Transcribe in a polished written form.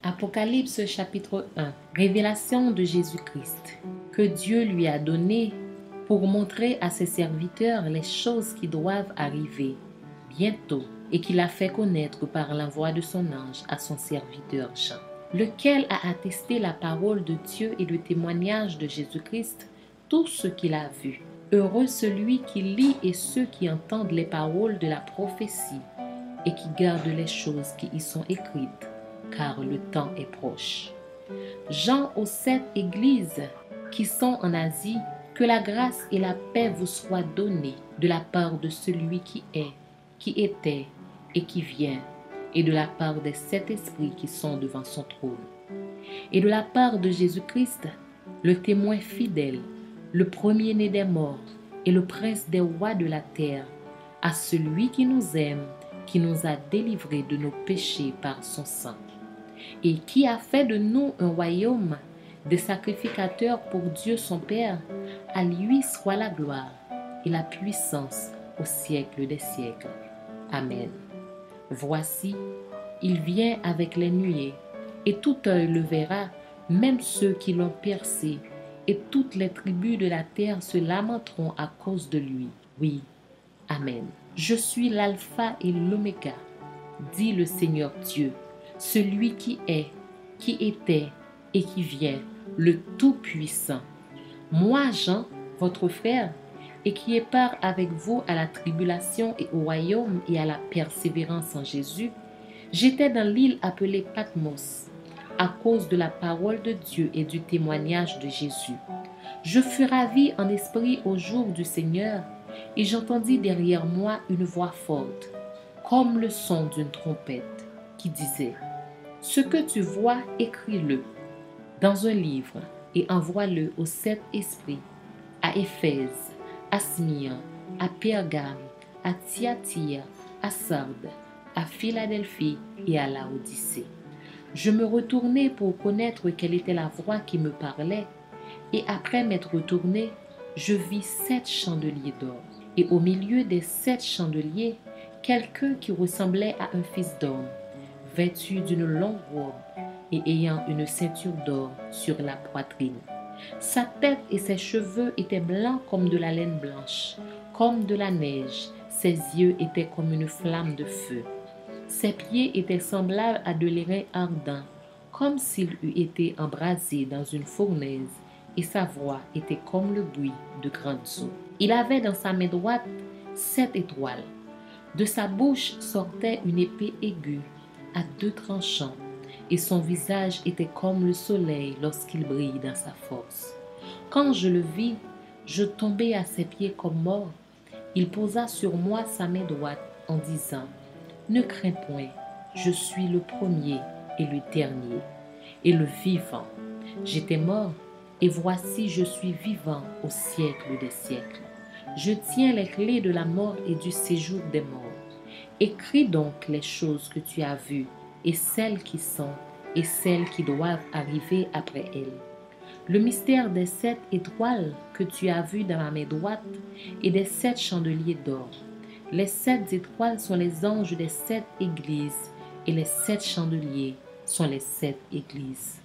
Apocalypse chapitre 1. Révélation de Jésus-Christ, que Dieu lui a donné pour montrer à ses serviteurs les choses qui doivent arriver bientôt et qu'il a fait connaître par l'envoi de son ange à son serviteur Jean, lequel a attesté la parole de Dieu et le témoignage de Jésus-Christ, tout ce qu'il a vu. Heureux celui qui lit et ceux qui entendent les paroles de la prophétie et qui gardent les choses qui y sont écrites, car le temps est proche. Jean aux 7 églises qui sont en Asie, que la grâce et la paix vous soient données de la part de celui qui est, qui était et qui vient, et de la part des 7 esprits qui sont devant son trône, et de la part de Jésus-Christ, le témoin fidèle, le premier-né des morts et le prince des rois de la terre, à celui qui nous aime, qui nous a délivrés de nos péchés par son sang, et qui a fait de nous un royaume, des sacrificateurs pour Dieu son Père. À lui soit la gloire et la puissance au siècle des siècles. Amen. Voici, il vient avec les nuées, et tout œil le verra, même ceux qui l'ont percé, et toutes les tribus de la terre se lamenteront à cause de lui. Oui, Amen. Je suis l'alpha et l'oméga, dit le Seigneur Dieu, celui qui est, qui était et qui vient, le Tout-Puissant. Moi, Jean, votre frère, et qui ai part avec vous à la tribulation et au royaume et à la persévérance en Jésus, j'étais dans l'île appelée Patmos, à cause de la parole de Dieu et du témoignage de Jésus. Je fus ravi en esprit au jour du Seigneur, et j'entendis derrière moi une voix forte, comme le son d'une trompette, qui disait: ce que tu vois, écris-le dans un livre et envoie-le aux 7 esprits, à Éphèse, à Smyrne, à Pergame, à Thyatire, à Sardes, à Philadelphie et à Laodicée. Je me retournai pour connaître quelle était la voix qui me parlait, et après m'être retourné, je vis 7 chandeliers d'or, et au milieu des 7 chandeliers, quelqu'un qui ressemblait à un fils d'homme, vêtu d'une longue robe et ayant une ceinture d'or sur la poitrine. Sa tête et ses cheveux étaient blancs comme de la laine blanche, comme de la neige. Ses yeux étaient comme une flamme de feu. Ses pieds étaient semblables à de l'airain ardent, comme s'il eût été embrasé dans une fournaise, et sa voix était comme le bruit de grandes eaux. Il avait dans sa main droite 7 étoiles. De sa bouche sortait une épée aiguë à 2 tranchants, et son visage était comme le soleil lorsqu'il brille dans sa force. Quand je le vis, je tombai à ses pieds comme mort. Il posa sur moi sa main droite en disant: ne crains point, je suis le premier et le dernier, et le vivant. J'étais mort, et voici je suis vivant au siècle des siècles. Je tiens les clés de la mort et du séjour des morts. Écris donc les choses que tu as vues, et celles qui sont, et celles qui doivent arriver après elles. Le mystère des 7 étoiles que tu as vues dans la main droite, et des 7 chandeliers d'or. Les 7 étoiles sont les anges des 7 églises, et les 7 chandeliers sont les 7 églises.